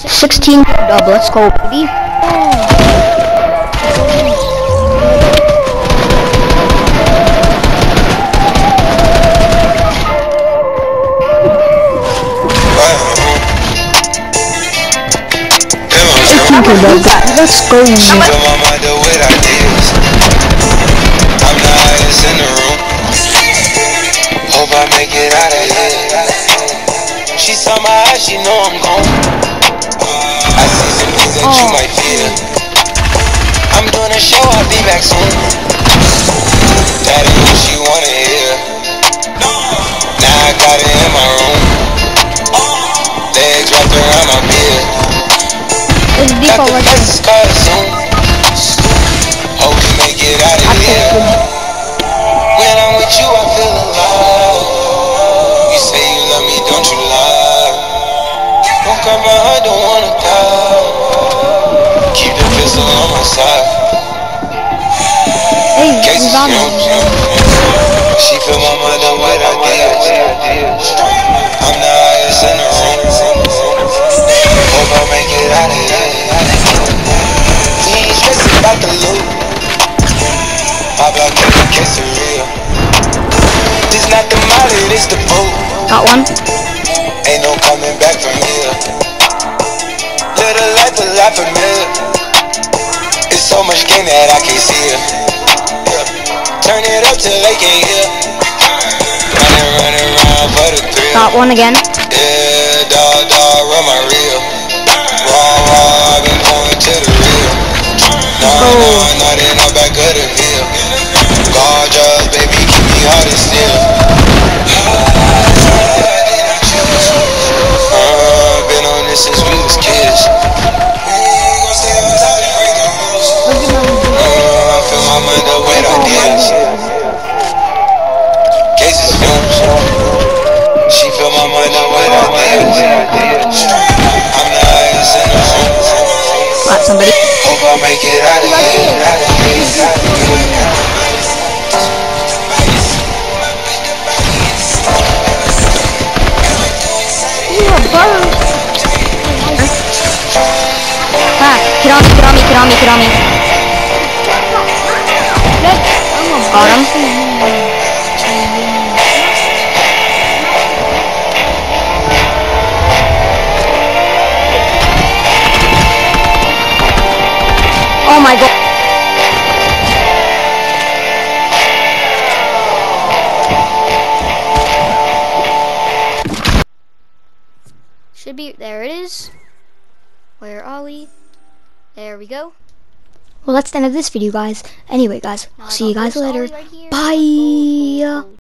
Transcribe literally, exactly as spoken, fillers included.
sixteen dub, let's go, baby. eighteen kill dub, guys, let's go. She fill my mind up with ideas. I'm the highest in the room. Hope I make it out of here. She saw my eyes, she know I'm gone. I see some things that you might fear. I'm doing a show, I'll be back soon. That ain't what she wanna hear. Now I got it in my room. Legs wrapped around my beard. Got the fastest car soon. Hope we make it out of here. When I'm with you, I feel alive. You say you love me, don't you lie? Don't cry my heart, don't wanna die. Keep the pistol on my side. Hey, Cases fumes. She fill my mind up with ideas. I'm the highest in the room. Hope I make it out of here. We ain't stressing about the loot. My block in the quesadilla. This not the molly, this the boat. Got one. Ain't no coming back from here. Live a life a lot familiar. It's so much game that I can't see it. Turn it up till they can't hear. Running, running around for the thrill. Got one again. Yeah, dog, dog, run my reel. Raw, raw, I've been going to the real. No, no, no, they not back of the hill. Gorgeous, baby, keep me hard and still. Uh, been on this since we was kids. Uh, I fill my mind up with ideas. Cases fumes. She fill my mind up with ideas. I'm the highest in the room. Got somebody. Hope I make it out of here. Out of here, out of here. Ah, get on me, get on me, get on me, get on me. Got him. Oh my god. Should be, there it is. Where are we? There we go. Well, that's the end of this video, guys. Anyway, guys, I'll see you guys later. Bye.